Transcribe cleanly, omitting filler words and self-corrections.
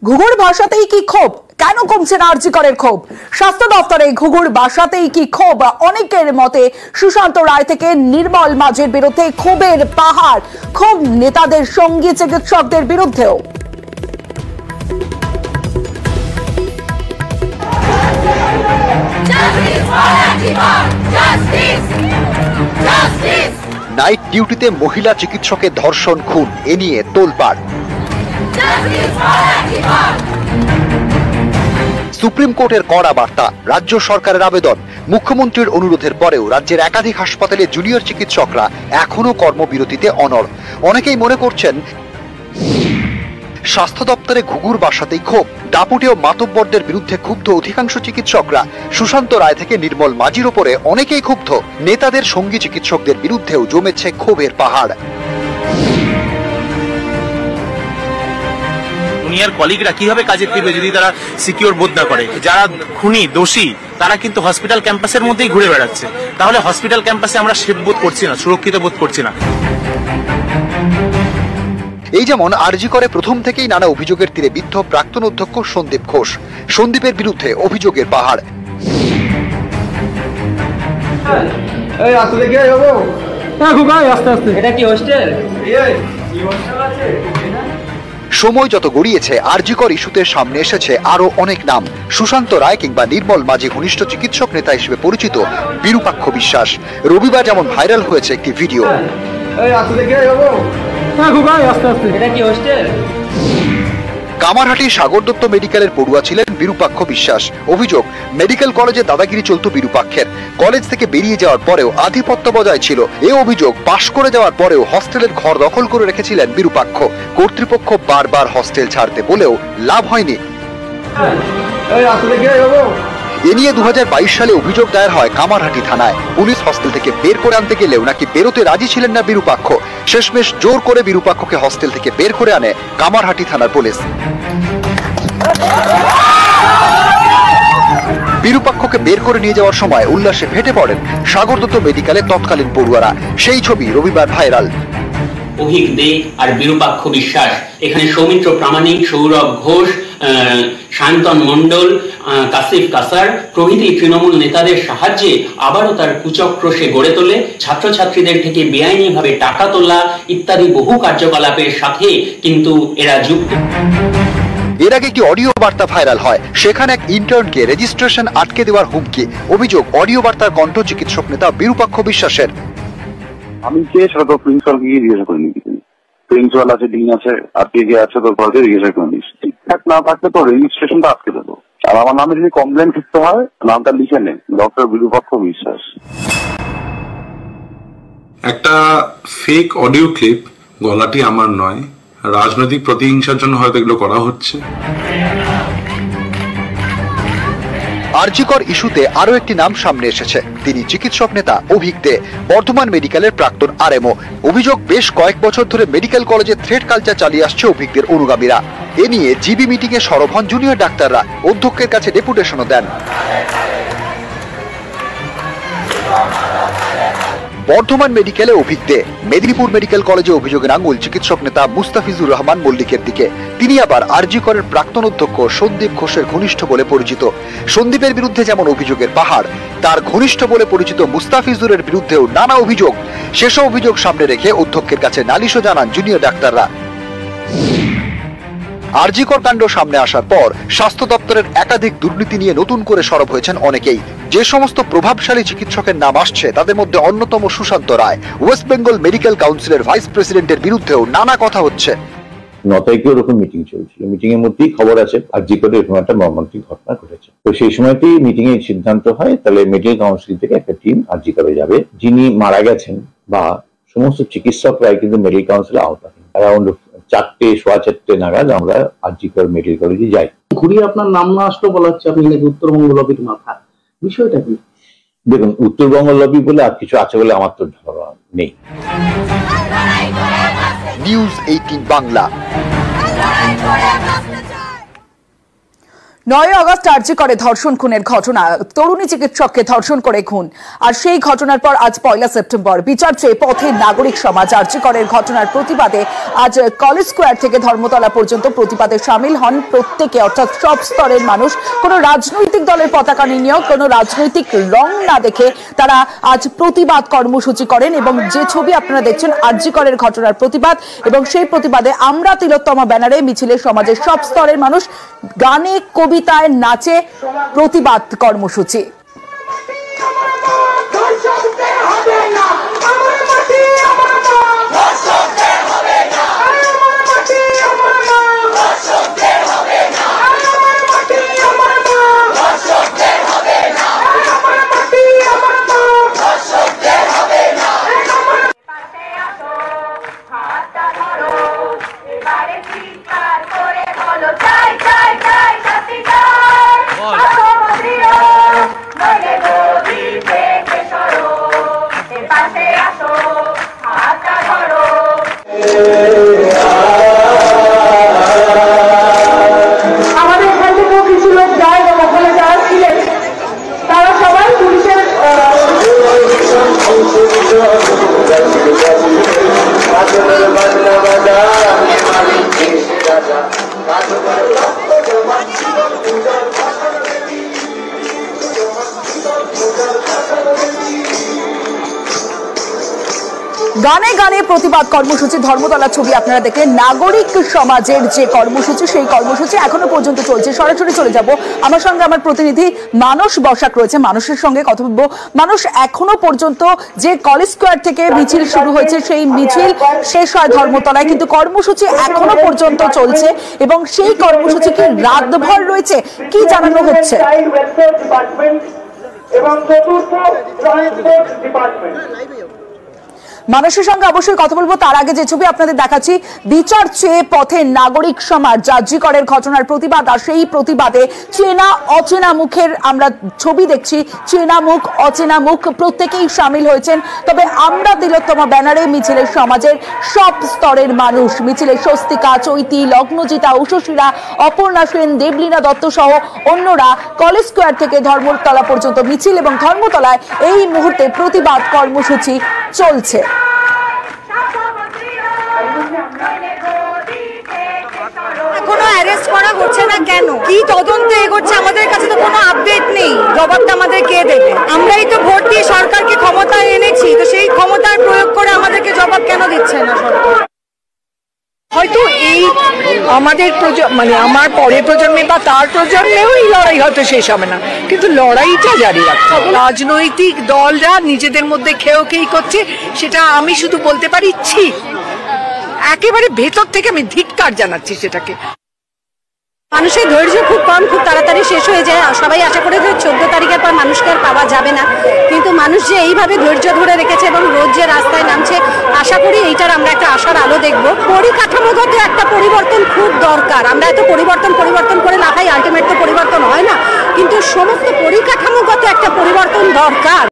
ঘুঘুর ভাষাতেই কি ক্ষোভ? কেন কমছে না আরজি করের ক্ষোভ? স্বাস্থ্য দপ্তরে ঘুঘুর ভাষাতেই কি ক্ষোভ? অনেকের মতে সুশান্ত রায় থেকে নির্মল মাঝির বিরুদ্ধে ক্ষোভের পাহাড়, ক্ষোভ নেতাদের সঙ্গী চিকিৎসকদের বিরুদ্ধেও। নাইট ডিউটিতে মহিলা চিকিৎসকের ধর্ষণ খুন এ নিয়ে তোলপাড়। সুপ্রিম কোর্টের কড়া বার্তা, রাজ্য সরকারের আবেদন। মুখ্যমন্ত্রীর অনুরোধের পরেও রাজ্যের একাধিক হাসপাতালে জুনিয়র চিকিৎসকরা এখনো কর্মবিরতিতে অনড়। অনেকেই মনে করছেন স্বাস্থ্য দপ্তরে ঘুঘুর বাসাতেই ক্ষোভ। দাপুটে ও মাতব্বরদের বিরুদ্ধে ক্ষুব্ধ অধিকাংশ চিকিৎসকরা। সুশান্ত রায় থেকে নির্মল মাঝির ওপরে অনেকেই ক্ষুব্ধ। নেতাদের সঙ্গী চিকিৎসকদের বিরুদ্ধেও জমেছে ক্ষোভের পাহাড়। জুনিয়র কলিগরা কিভাবে কাজে ফিরবে যদি তারা সিকিউর বোধ না করে? যারা খুনি দোষী তারা কিন্তু হসপিটাল ক্যাম্পাসের মধ্যেই ঘুরে বেড়াচ্ছে। তাহলে হসপিটাল ক্যাম্পাসে আমরা সেফ বোধ করছি না, সুরক্ষিত বোধ করছি না। এই যেমন আরজি করে প্রথম থেকেই নানা অভিযোগের তীরে বিদ্ধ প্রাক্তন অধ্যক্ষ সন্দীপ ঘোষ। সন্দীপের বিরুদ্ধে অভিযোগের পাহাড়। সময় যত গড়িয়েছে আরজিকর ইস্যুতে সামনে এসেছে আরো অনেক নাম। সুশান্ত রায় কিংবা নির্মল মাঝি ঘনিষ্ঠ চিকিৎসক নেতা হিসেবে পরিচিত বিরূপাক্ষ বিশ্বাস। রবিবার যেমন ভাইরাল হয়েছে একটি ভিডিও। কামারহাটির সাগর দত্ত মেডিকেলের পড়ুয়া ছিলেন বিরূপাক্ষ বিশ্বাস। অভিযোগ, মেডিকেল কলেজে দাদাগিরি চলত বিরূপাক্ষের। কলেজ থেকে বেরিয়ে যাওয়ার পরেও আধিপত্য বজায় ছিল। এই অভিযোগ, পাশ করে যাওয়ার পরেও হস্টেলের ঘর দখল করে রেখেছিলেন বিরূপাক্ষ। কর্তৃপক্ষ বারবার হস্টেল ছাড়তে বলেও লাভ হয়নি। এ নিয়ে 2022 সালে অভিযোগ দায়ের হয় কামারহাটি থানায়। পুলিশ হস্টেল থেকে বের করে আনতে গেলেও নাকি বেরোতে রাজি ছিলেন না বিরূপাক্ষ। শেষমেশ জোর করে বিরূপাক্ষকে হস্টেল থেকে বের করে আনে কামারহাটি থানার পুলিশ। বিরূপাক্ষকে বের করে নিয়ে যাওয়ার সময় উল্লাসে ফেটে পড়েন সাগর দত্ত মেডিকেলের তৎকালীন পড়ুয়ারা। সেই ছবি রবিবার ভাইরাল। অভিক দে আর বিরূপাক্ষ বিশ্বাস, এখানে সৌমিত্র প্রামাণিক, সৌরভ ঘোষ, শান্তন মণ্ডল, কাসিফ কাসার প্রভৃতি তৃণমূল নেতাদের সাহায্যে আবারও তার কুচক্র সে গড়ে তোলে। ছাত্রছাত্রীদের থেকে বেআইনিভাবে টাকা তোলা ইত্যাদি বহু কার্যকলাপের সাথে কিন্তু এরা যুক্ত। এর আগে একটি অডিও বার্তা ভাইরাল হয়। সেখানে এক ইন্টার্নকে রেজিস্ট্রেশন আটকে দেওয়ার হুমকি। অভিযোগ, অডিও বার্তার কণ্ঠ চিকিৎসক নেতা বিরূপাক্ষ বিশ্বাসের। আমি কে সেটা তো প্রিন্সিপালকে গিয়ে জিজ্ঞাসা করে নিবি। প্রিন্সিপাল আছে, ডিন আছে, আর কে কে আছে তোর ঘরকে জিজ্ঞাসা করে নিস। ঠিকঠাক না থাকলে তো রেজিস্ট্রেশনটা আটকে দেবো। আর আমার নামে যদি কমপ্লেন করতে হয় নামটা লিখে নে, ডক্টর বিরূপাক্ষ বিশ্বাস। একটা ফেক অডিও ক্লিপ, গলাটি আমার নয়, রাজনৈতিক প্রতিহিংসার জন্য হয়তো এগুলো করা হচ্ছে। আরজিকর ইস্যুতে আরো একটি নাম সামনে এসেছে। তিনি চিকিৎসক নেতা অভিক দে, বর্ধমান মেডিকেলের প্রাক্তন আরএমও। অভিযোগ, বেশ কয়েক বছর ধরে মেডিকেল কলেজে থ্রেট কালচার চালিয়ে আসছে অভিকদের অনুগামীরা। এ নিয়ে জিবি মিটিং এ সরব হন জুনিয়র ডাক্তাররা, অধ্যক্ষের কাছে ডেপুটেশনও দেন। বর্ধমান মেডিকেলে অভিক দে, মেদিনীপুর মেডিকেল কলেজে অভিযোগের আঙুল চিকিৎসক নেতা মুস্তাফিজুর রহমান মল্লিকের দিকে। তিনি আবার আরজিকরের প্রাক্তন অধ্যক্ষ সন্দীপ ঘোষের ঘনিষ্ঠ বলে পরিচিত। সন্দীপের বিরুদ্ধে যেমন অভিযোগের পাহাড়, তার ঘনিষ্ঠ বলে পরিচিত মুস্তাফিজুরের বিরুদ্ধেও নানা অভিযোগ। সেসব অভিযোগ সামনে রেখে অধ্যক্ষের কাছে নালিশও জানান জুনিয়র ডাক্তাররা। আরজিকর কাণ্ড সামনে আসার পর স্বাস্থ্য দপ্তরের একাধিক দুর্নীতি নিয়ে নতুন করে সরব হয়েছেন অনেকেই। যে সমস্ত প্রভাবশালী চিকিৎসকের নাম আসছে তাদের মধ্যে অন্যতম Sushanta Roy. West Bengal medical কাউন্সিলের ভাইস প্রেসিডেন্টের বিরুদ্ধেও নানা কথা হচ্ছে। 9 তারিখে ওরকম মিটিং চলছিল। মিটিং এর মধ্যেই খবর আছে আরজিকরে এরকম একটা মর্মান্তিক ঘটনা ঘটেছে। তো সেই সময়তেই মিটিং এর সিদ্ধান্ত হয় তাহলে মেডিকেল কাউন্সিল থেকে একটা টিম আরজিকরে যাবে। যিনি মারা গেছেন বা সমস্ত চিকিৎসকরাই কিন্তু মেডিকেল কাউন্সিলে আওতাধীন। অ্যারাউন্ড 4:15 নাগাদ আমরা আরজিকর মেডিকেল কলেজে যাই। ঘুরিয়ে আপনার নাম না আসলো বলা হচ্ছে আপনি নাকি উত্তরবঙ্গ লবির মাথা। বিষয়টা কি? দেখুন, উত্তরবঙ্গ লবি বলে আর কিছু আছে বলে আমার তো ধারণা নেই। নিউজ 18 বাংলা। 9 আগস্ট আরজি করে ধর্ষণ খুনের ঘটনা, তরুণী চিকিৎসককে ধর্ষণ করে খুন। আর সেই ঘটনার পর আজ 1 সেপ্টেম্বর বিচার চেয়ে পথে নাগরিক সমাজ। আরজি করের ঘটনার প্রতিবাদে আজ কলেজ স্কোয়ার থেকে ধর্মতলা পর্যন্ত প্রতিবাদে সামিল হন প্রত্যেকে, অর্থাৎ সব স্তরের মানুষ। কোনো রাজনৈতিক দলের পতাকা নিয়ে, কোনো রাজনৈতিক রং না দেখে তারা আজ প্রতিবাদ কর্মসূচি করেন। এবং যে ছবি আপনারা দেখছেন আরজি করের ঘটনার প্রতিবাদ, এবং সেই প্রতিবাদে আমরা তিলোত্তমা ব্যানারে মিছিলে সমাজের সব স্তরের মানুষ গানে, কবিতায়, নাচে প্রতিবাদ কর্মসূচি। আমাদের এখান থেকেও কিছু লোক যায় এবং ওখানে যারা ছিলেন তারা সবাই পুলিশের গানে গানে প্রতিবাদ কর্মসূচি। ধর্মতলা ছবি আপনারা দেখলেন। নাগরিক সমাজের যে কর্মসূচি, সেই কর্মসূচি এখনো পর্যন্ত চলছে। সরাসরি চলে যাব, আমার সঙ্গে আমার প্রতিনিধি মানস বসাক রয়েছে, মানুষের সঙ্গে কথা বলবো। মানুষ, এখনো পর্যন্ত যে কলেজ স্কোয়ার থেকে মিছিল শুরু হয়েছে সেই মিছিল শেষ হয় ধর্মতলায়, কিন্তু কর্মসূচি এখনো পর্যন্ত চলছে এবং সেই কর্মসূচি কি রাতভর রয়েছে, কি জানানো হচ্ছে? এবং চতুর্থ ট্রান্সপোর্ট ডিপার্টমেন্ট। মানুষের সঙ্গে অবশ্যই কথা বলবো। তার আগে যে ছবি আপনাদের দেখাচ্ছি, বিচার চেয়ে পথে নাগরিক সমাজ, আরজি করের ঘটনার প্রতিবাদ। আর সেই প্রতিবাদে চেনা অচেনা মুখের আমরা ছবি দেখছি, চেনা মুখ অচেনা মুখ প্রত্যেকেই সামিল হয়েছেন। তবে আমরা তিলোত্তমা ব্যানারে মিছিলের সমাজের সব স্তরের মানুষ, মিছিলে স্বস্তিকা, চৈতি, লগ্নজিতা, উষশীরা, অপর্ণা সেন, দেবলীনা দত্ত সহ অন্যরা কলেজ স্কোয়ার থেকে ধর্মতলা পর্যন্ত মিছিল, এবং ধর্মতলায় এই মুহূর্তে প্রতিবাদ কর্মসূচি চলছে। এখনো অ্যারেস্ট করা হচ্ছে না কেন? কি তদন্ত এগোচ্ছে? আমাদের কাছে তো কোনো আপডেট নেই। জবাবটা আমাদের কে দেবে? আমরাই তো ভোট দিয়ে সরকারকে ক্ষমতায় এনেছি, তো সেই ক্ষমতার প্রয়োগ করে আমাদেরকে জবাব কেন দিচ্ছে না সরকার? হয়তো এই আমাদের মানে আমার পরের প্রজন্মে বা তার প্রজন্মেও এই লড়াই হয়তো শেষ হবে না, কিন্তু লড়াইটা জারি রাখতে হবে। রাজনৈতিক দলরা নিজেদের মধ্যে খেয়েই করছে, সেটা আমি শুধু বলতে পারি ছি, একেবারে ভেতর থেকে আমি ধিক্কার জানাচ্ছি সেটাকে। মানুষের ধৈর্য খুব কম, খুব তাড়াতাড়ি শেষ হয়ে যায়। সবাই আশা করে যে 14 তারিখের পর মানুষকে আর পাওয়া যাবে না, কিন্তু মানুষ যে এইভাবে ধৈর্য ধরে রেখেছে এবং রোজ যে রাস্তায় নামছে, আশা করি এইটার আমরা একটা আশার আলো দেখব। পরিকাঠামোগত একটা পরিবর্তন খুব দরকার। আমরা এত পরিবর্তন করে লাফাই, আলটিমেট তো পরিবর্তন হয় না, কিন্তু সমস্ত পরিকাঠামোগত একটা পরিবর্তন দরকার।